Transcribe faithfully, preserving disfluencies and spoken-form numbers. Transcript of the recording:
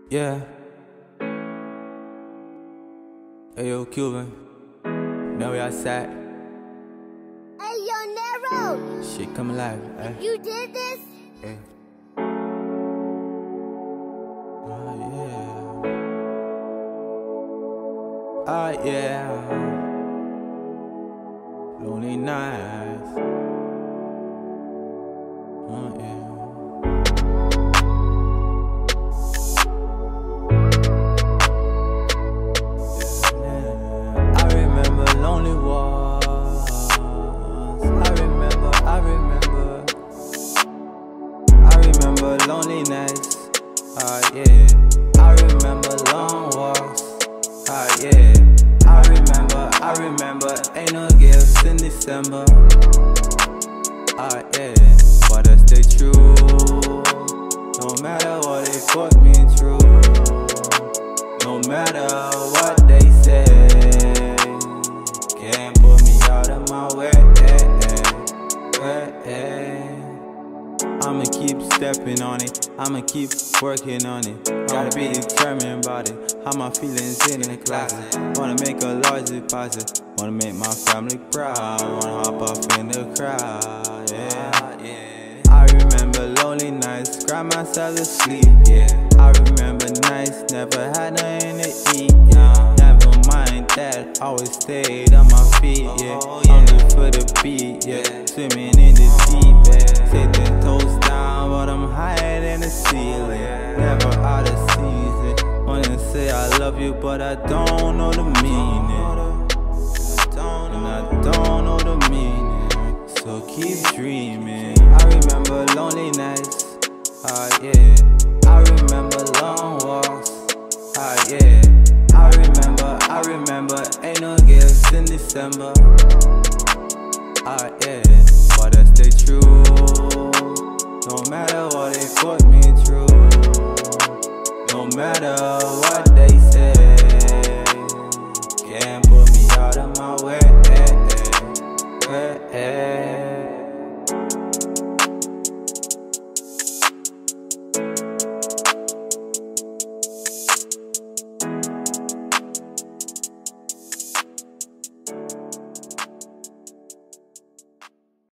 Yeah. Hey yo, Kilem. Now we outside. Hey yo, Nero. Shit come alive. Eh? You did this? Hey. Oh yeah. Oh yeah. Lonely nights. Oh yeah. Lonely walks. I remember, I remember. I remember lonely nights. Ah yeah. I remember long walks. Ah yeah. I remember, I remember. Ain't no gifts in December. Ah yeah. But I stay true. No matter what they put me through. No matter what they say. Can't put me out of my way. I'ma keep stepping on it. I'ma keep working on it. Gotta be determined about it. How my feelings in the closet. Wanna make a large deposit. Wanna make my family proud. Wanna hop off in the crowd. Yeah, yeah. I remember lonely nights. Cry myself to sleep. Yeah. I remember nights. Never had nothing to eat. Yeah. Never mind that. Always stayed on my feet. Yeah. Hungry for the beat. Yeah. Swimming in the deep end. Take the toes down, but I'm higher than the ceiling. Never out of season. Wanna say I love you, but I don't know the meaning. And I don't know the meaning. So keep dreaming. I remember lonely nights. Ah yeah. I remember long walks. Ah yeah. I remember, I remember. Ain't no gifts in December.